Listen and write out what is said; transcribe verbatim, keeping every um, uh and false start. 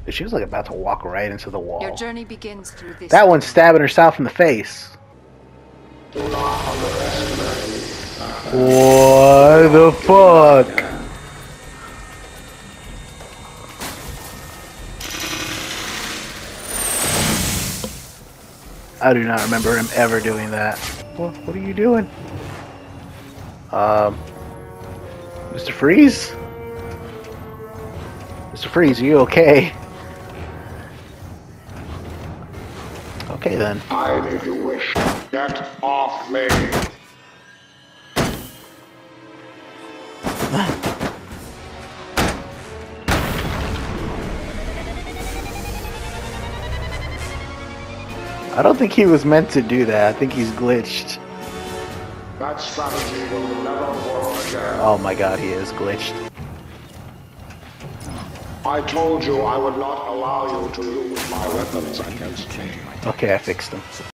She was like about to walk right into the wall. Your journey begins through this. That one's stabbing herself in the face. Do not underestimate me. What the fuck? I do not remember him ever doing that. What, what are you doing? Um, Mister Freeze? Mister Freeze, are you okay? Okay then. Hide if you wish. Get off me. I don't think he was meant to do that. I think he's glitched. That strategy will never work again. Oh my god, he is glitched. I told you I would not allow you to use my weapons against me. Okay, I fixed him.